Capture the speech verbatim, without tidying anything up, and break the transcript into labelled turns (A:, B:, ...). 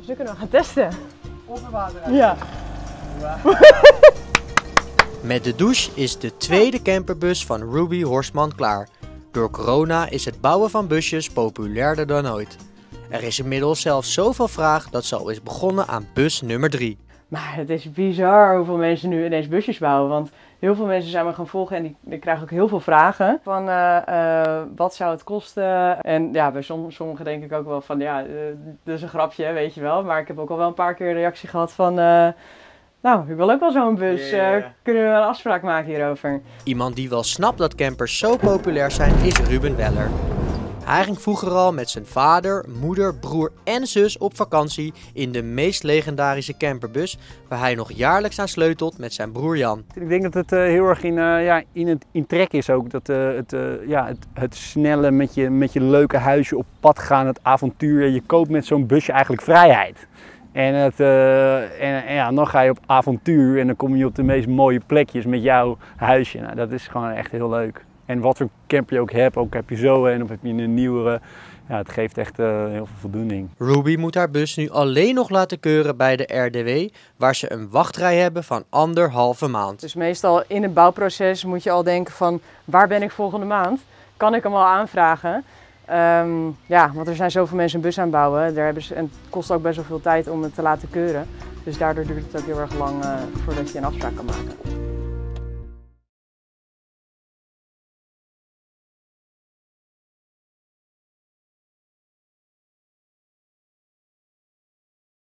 A: Dus dan kunnen we gaan testen.
B: Opperwater.
A: Ja.
B: Wow.
C: Met de douche is de tweede camperbus van Ruby Horstman klaar. Door corona is het bouwen van busjes populairder dan ooit. Er is inmiddels zelfs zoveel vraag dat ze al is begonnen aan bus nummer drie.
A: Maar het is bizar hoeveel mensen nu ineens busjes bouwen. Want heel veel mensen zijn me gaan volgen en die, die krijgen ook heel veel vragen. Van uh, uh, wat zou het kosten? En ja, bij som, sommigen denk ik ook wel van ja, uh, dat is een grapje, weet je wel. Maar ik heb ook al wel een paar keer een reactie gehad van... Uh, nou, ik wil ook wel zo'n bus.
B: Yeah.
A: Uh, kunnen we een afspraak maken hierover?
C: Iemand die wel snapt dat campers zo populair zijn is Ruben Weller. Hij ging vroeger al met zijn vader, moeder, broer en zus op vakantie in de meest legendarische camperbus, waar hij nog jaarlijks aan sleutelt met zijn broer Jan.
D: Ik denk dat het uh, heel erg in, uh, ja, in, het, in trek is ook. Dat, uh, het, uh, ja, het, het snelle met je, met je leuke huisje op pad gaan, het avontuur. Je koopt met zo'n busje eigenlijk vrijheid. En, het, uh, en, en ja, dan ga je op avontuur en dan kom je op de meest mooie plekjes met jouw huisje. Nou, dat is gewoon echt heel leuk. En wat voor camper je ook hebt, ook heb je zo een of heb je een nieuwere. Ja, het geeft echt uh, heel veel voldoening.
C: Ruby moet haar bus nu alleen nog laten keuren bij de R D W, waar ze een wachtrij hebben van anderhalve maand.
A: Dus meestal in het bouwproces moet je al denken van waar ben ik volgende maand? Kan ik hem al aanvragen? Um, ja, want er zijn zoveel mensen een bus aan het bouwen. Daar hebben ze, en het kost ook best wel veel tijd om het te laten keuren. Dus daardoor duurt het ook heel erg lang uh, voordat je een afspraak kan maken.